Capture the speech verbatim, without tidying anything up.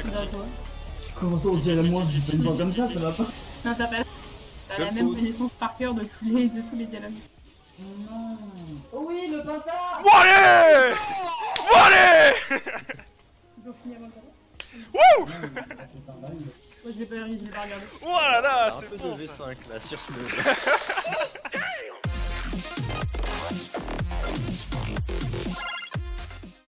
Comment ça on dirait moi, je dis pas comme ça, ça va pas. Non, t'as pas T'as la même connaissance par cœur de tous les, de tous les dialogues. Non. Oh oui, le bâtard. Bon allez Bon allez Ils ont fini avant le Wouh Moi je vais pas, je vais pas regarder. Oh là là, c'est un peu bon de V ça. cinq là sur ce move.